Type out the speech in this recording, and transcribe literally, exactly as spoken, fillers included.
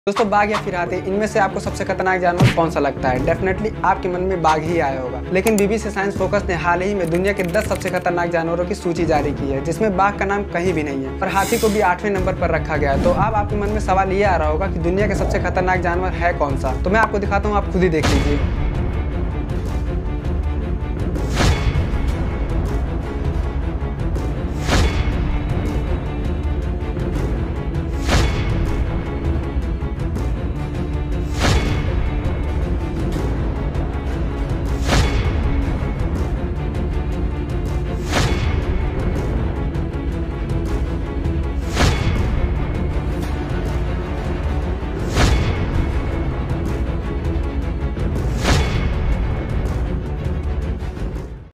दोस्तों बाघ या फिर हाथी, इनमें से आपको सबसे खतरनाक जानवर कौन सा लगता है? डेफिनेटली आपके मन में बाघ ही आया होगा। लेकिन बीबीसी साइंस फोकस ने हाल ही में दुनिया के दस सबसे खतरनाक जानवरों की सूची जारी की है, जिसमें बाघ का नाम कहीं भी नहीं है और हाथी को भी आठवें नंबर पर रखा गया है। तो अब आपके मन में सवाल ये आ रहा होगा कि दुनिया के सबसे खतरनाक जानवर है कौन सा? तो मैं आपको दिखाता हूँ, आप खुद ही देख लीजिए।